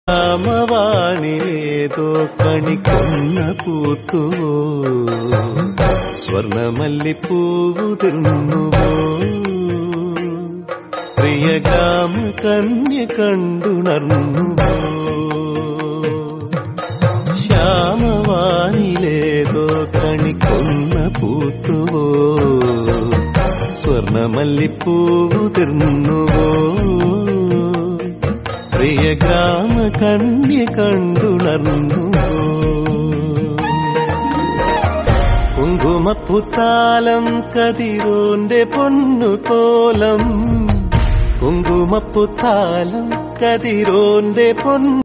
രാമവാനിലേതോ കണിക്കൊന്ന പൂത്തുവോ, സ്വർണമല്ലിപ്പൂവുതിർന്നുവോ, പ്രിയകാമ കന്യ കണ്ടുണർന്നുവോ. ശ്യാമവാനിലേതോ കണിക്കൊന്ന പൂത്തുവോ, സ്വർണമല്ലിപ്പൂവുതിർന്നുവോ, പ്രിയഗ്രാമ കന്യ കണ്ടുണർന്നുവോ. കുങ്കുമപ്പുത്താലം കതിരോന്റെ പൊന്നുകോലം, കുങ്കുമപ്പുത്താലം കതിരോന്റെ പൊന്നു